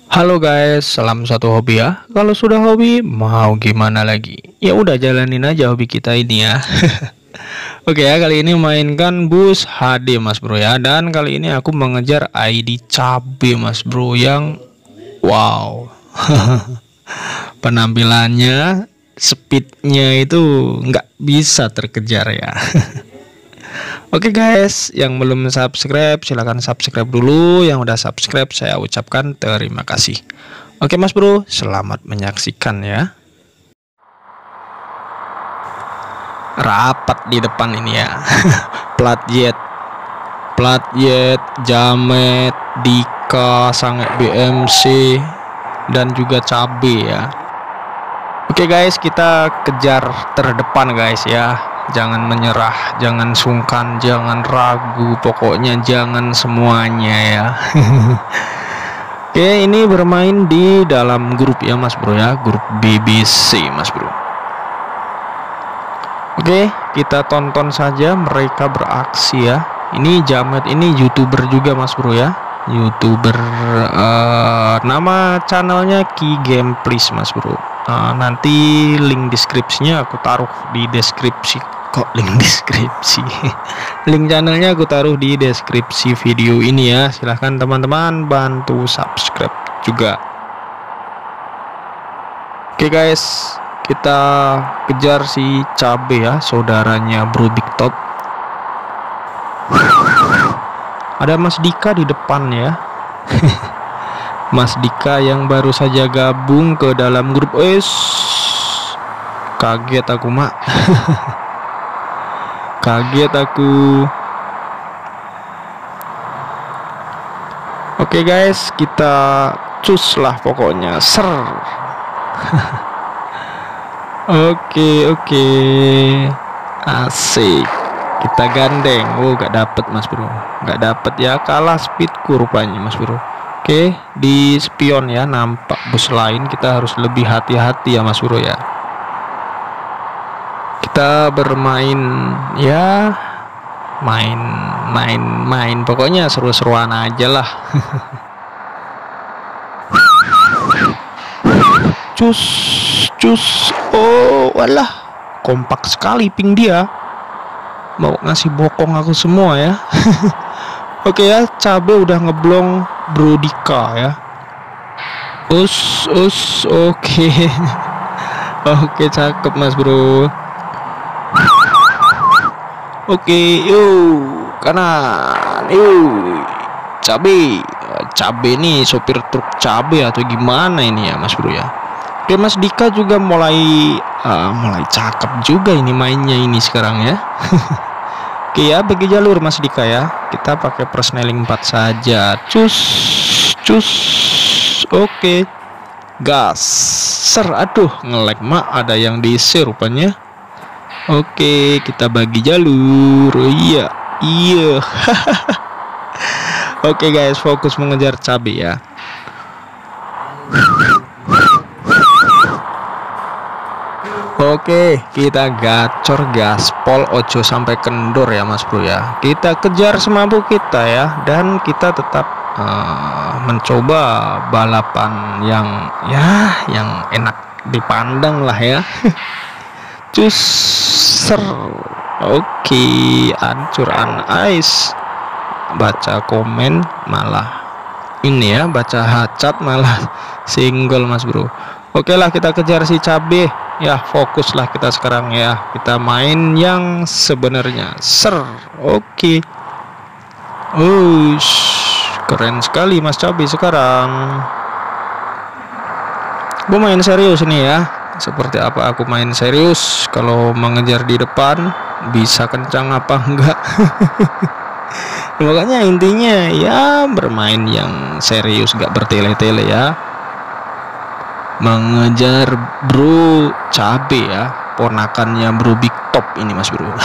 Halo guys, salam satu hobi ya. Kalau sudah hobi, mau gimana lagi? Ya udah jalanin aja hobi kita ini ya. Oke ya, kali ini mainkan bus HD Mas Bro ya. Dan kali ini aku mengejar ID cabe Mas Bro yang wow. Penampilannya, speednya itu nggak bisa terkejar ya. Oke guys, yang belum subscribe silahkan subscribe dulu. Yang udah subscribe saya ucapkan terima kasih. Oke Mas Bro, selamat menyaksikan ya. Rapat di depan ini ya. Plat jet, Jamet, Dika, Sange BMC, dan juga cabe ya. Oke guys, kita kejar terdepan guys ya. Jangan menyerah, jangan sungkan, jangan ragu, pokoknya jangan semuanya ya. Oke, ini bermain di dalam grup ya Mas Bro ya, grup BBC Mas Bro. Oke, kita tonton saja mereka beraksi ya. Ini Jamet, ini YouTuber juga Mas Bro ya. YouTuber nama channelnya Key Gameplays Mas Bro. Nanti link deskripsinya aku taruh di deskripsi. Kok link deskripsi? Link channelnya aku taruh di deskripsi video ini ya. Silahkan teman-teman bantu subscribe juga. Oke guys, kita kejar si cabe ya, saudaranya Bro Big Top. Ada Mas Dika di depan ya. Mas Dika yang baru saja gabung ke dalam grup. Kaget aku mak. Kaget aku. Oke guys, kita cus lah pokoknya. Ser. Oke. Asik. Kita gandeng. Oh, gak dapet Mas Bro. Gak dapet ya, kalah speedku rupanya Mas Bro. Oke, di spion ya, nampak bus lain, kita harus lebih hati-hati ya Mas Bro ya. Kita bermain ya, main pokoknya seru-seruan aja lah. Cus. Oh walah, kompak sekali ping dia, mau ngasih bokong aku semua ya. Oke ya, cabe udah ngeblong Bro Dika ya. Oke. Oke, cakep Mas Bro. Oke, yuk kanan, yuk. Cabe nih sopir truk cabe atau gimana ini ya Mas Bro ya. Oke, Mas Dika juga mulai cakep juga ini mainnya ini sekarang ya. Oke ya, bagi jalur Mas Dika ya. Kita pakai persneling 4 saja. Cus. Oke. Gas. Aduh, nge-lag mak, ada yang DC rupanya. Oke, kita bagi jalur. Iya. Oke guys, fokus mengejar cabe ya. Oke, kita gacor gaspol, ojo sampai kendor ya Mas Bro ya. Kita kejar semampu kita ya, dan kita tetap mencoba balapan yang enak dipandang lah ya. Cuser. Oke, hancur ice. Baca komen malah ini ya, baca hacat malah single Mas Bro. Oke lah, kita kejar si cabe ya, fokuslah kita sekarang ya, kita main yang sebenarnya. Oke. Keren sekali Mas cabe sekarang. Gue main serius nih ya. Seperti apa aku main serius kalau mengejar di depan, bisa kencang apa enggak. Makanya intinya ya bermain yang serius, gak bertele-tele ya. Mengejar Bro cabe ya, ponakannya Bro Big Top ini Mas Bro.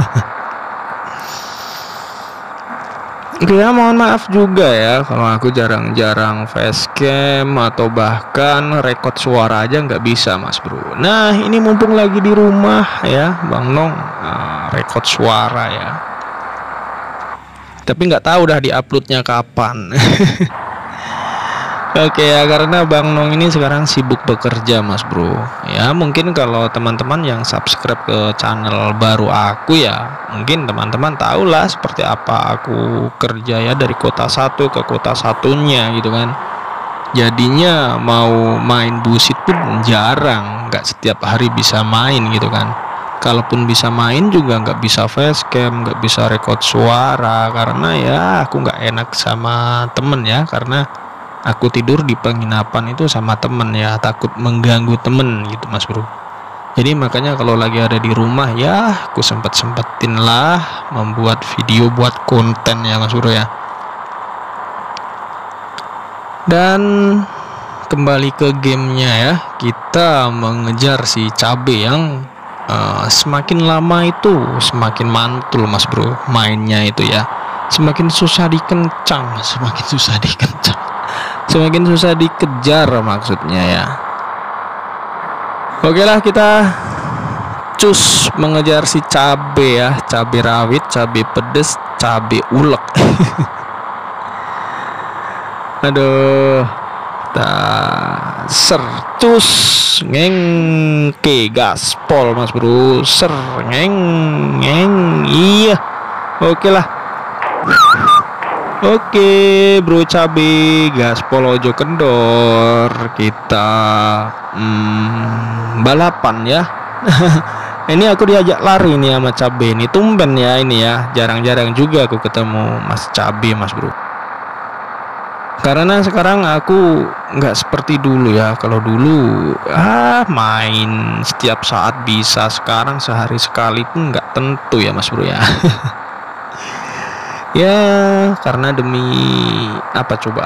Oke ya, mohon maaf juga ya kalau aku jarang-jarang facecam atau bahkan rekod suara aja nggak bisa Mas Bro. Nah ini mumpung lagi di rumah ya Bang Nong, rekod suara ya. Tapi nggak tahu dah diuploadnya kapan. Oke ya, karena Bang Nong ini sekarang sibuk bekerja Mas Bro. Ya mungkin kalau teman-teman yang subscribe ke channel baru aku ya, mungkin teman-teman tahulah seperti apa aku kerja ya, dari kota satu ke kota satunya gitu kan. Jadinya mau main busit pun jarang, nggak setiap hari bisa main gitu kan. Kalaupun bisa main juga nggak bisa facecam, nggak bisa record suara, karena ya aku nggak enak sama temen ya, karena aku tidur di penginapan itu sama temen ya, takut mengganggu temen gitu Mas Bro. Jadi makanya kalau lagi ada di rumah ya aku sempetin lah membuat video buat konten ya Mas Bro ya. Dan kembali ke gamenya ya, kita mengejar si cabe yang semakin lama itu semakin mantul Mas Bro mainnya itu ya. Semakin susah dikencang, semakin susah dikejar maksudnya ya. Oke lah, kita cus mengejar si cabe ya, cabe rawit, cabe pedes, cabe ulek. Aduh, sercus ngengke gaspol Mas Bro, ngeng iya. Oke lah. Oke bro, cabe gaspol ojo kendor, kita balapan ya. Ini aku diajak lari nih sama cabe ini, tumben ya ini ya, jarang-jarang juga aku ketemu Mas Cabe Mas Bro. Karena sekarang aku nggak seperti dulu ya. Kalau dulu main setiap saat bisa, sekarang sehari sekali pun nggak tentu ya Mas Bro ya. Ya karena demi apa coba?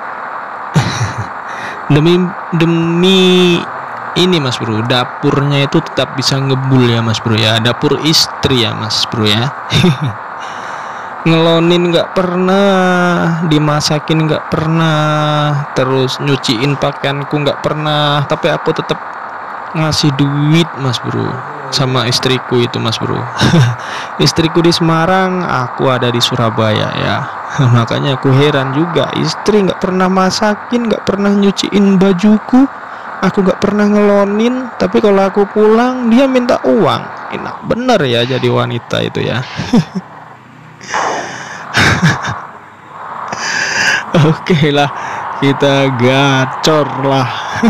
demi ini Mas Bro, dapurnya itu tetap bisa ngebul ya Mas Bro ya, dapur istri ya Mas Bro ya. Ngelonin nggak pernah, dimasakin nggak pernah, terus nyuciin pakaianku nggak pernah, tapi aku tetap ngasih duit Mas Bro sama istriku itu Mas Bro. Istriku di Semarang, aku ada di Surabaya ya. Makanya aku heran juga, istri nggak pernah masakin, nggak pernah nyuciin bajuku, aku nggak pernah ngelonin, tapi kalau aku pulang dia minta uang. Enak bener ya jadi wanita itu ya. Oke lah, kita gacor lah.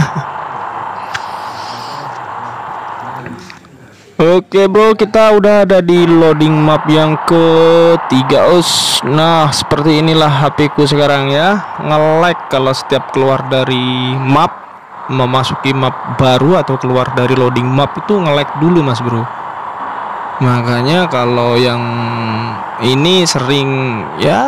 Oke bro, kita udah ada di loading map yang ketiga. Nah seperti inilah HP ku sekarang ya, nge-lag kalau setiap keluar dari map, memasuki map baru atau keluar dari loading map itu nge-lag dulu Mas Bro. Makanya kalau yang ini sering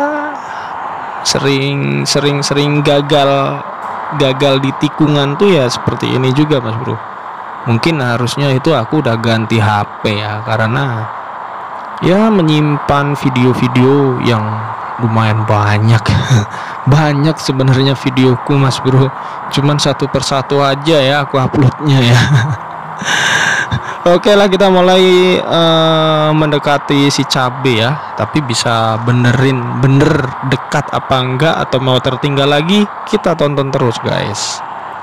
gagal di tikungan tuh ya seperti ini juga Mas Bro. Mungkin harusnya itu aku udah ganti HP ya, karena ya menyimpan video-video yang lumayan banyak. Banyak sebenarnya videoku Mas Bro, cuman satu persatu aja ya aku uploadnya ya. Oke lah, kita mulai mendekati si cabe ya, tapi bisa bener dekat apa enggak atau mau tertinggal lagi, kita tonton terus guys.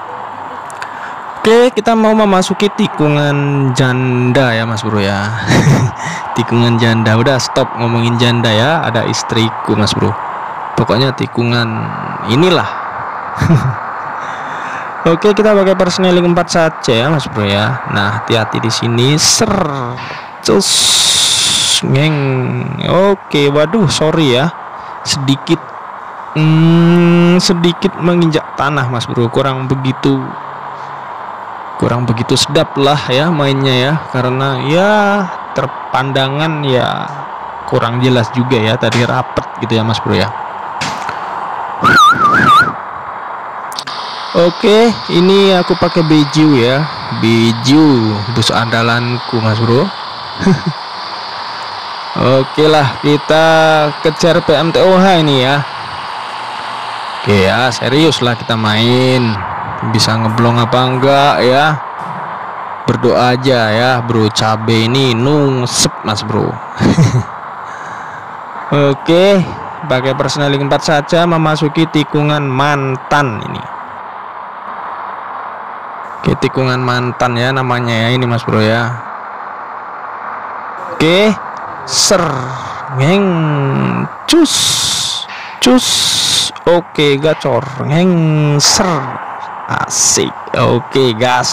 Oke, kita mau memasuki tikungan janda ya Mas Bro ya. Tikungan janda, udah stop ngomongin janda ya, ada istriku Mas Bro. Pokoknya tikungan inilah. Oke, kita pakai persneling 4 saja ya Mas Bro ya. Nah, hati-hati di sini. Cus ngeng. Oke, waduh, sorry ya. Sedikit menginjak tanah Mas Bro. Kurang begitu sedap lah ya mainnya ya, karena ya terpandangan ya kurang jelas juga ya, tadi rapet gitu ya Mas Bro ya. Oke, ini aku pakai Beju ya, Beju bus andalanku Mas Bro. Oke lah, kita kejar PMTOH ini ya. Oke ya, serius lah kita main. Bisa ngeblong apa enggak ya, berdoa aja ya bro. Cabe ini nungsep Mas Bro. Oke, pakai persneling 4 saja memasuki tikungan mantan ini. Oke, tikungan mantan ya namanya ya ini Mas Bro ya. Oke, ser, ngeng, cus, cus. Oke, gacor, ngeng, ser, asik. Oke, gas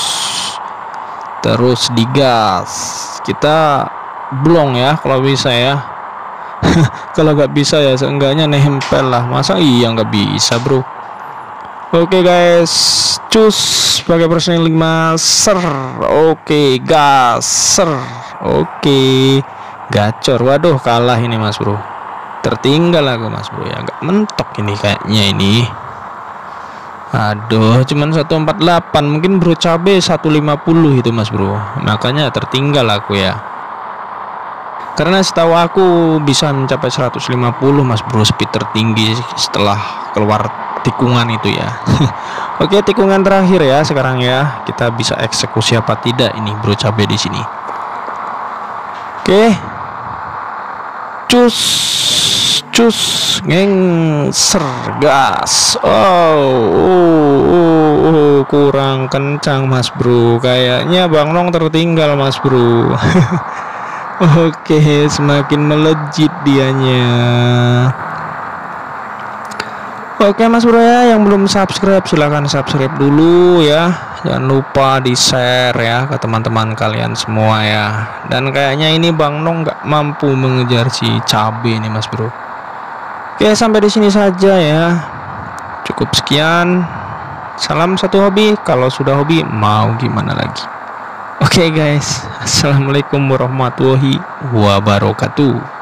terus digas. Kita blong ya kalau bisa ya. Kalau nggak bisa ya seenggaknya nempel lah. Masa iya nggak bisa bro. Oke guys, cus pakai personil 5 ser. Oke, gas ser. Oke, gacor. Waduh, kalah ini Mas Bro. Tertinggal aku Mas Bro ya. Agak mentok ini kayaknya ini. Aduh, cuman 148. Mungkin bro cabe 150 itu Mas Bro. Makanya tertinggal aku ya. Karena setahu aku bisa mencapai 150 Mas Bro, speed tertinggi setelah keluar tikungan itu ya. Oke, tikungan terakhir ya sekarang ya. Kita bisa eksekusi apa tidak ini bro cabe di sini. Oke. Cus ngeng ser gas. Kurang kencang Mas Bro. Kayaknya Bang Long tertinggal Mas Bro. Oke, semakin melejit dianya. Oke Mas Bro ya, yang belum subscribe silahkan subscribe dulu ya. Jangan lupa di share ya ke teman-teman kalian semua ya. Dan kayaknya ini Bang Long nggak mampu mengejar si cabe ini Mas Bro. Oke, sampai di sini saja ya. Cukup sekian. Salam satu hobi. Kalau sudah hobi mau gimana lagi. Oke guys, assalamualaikum warahmatullahi wabarakatuh.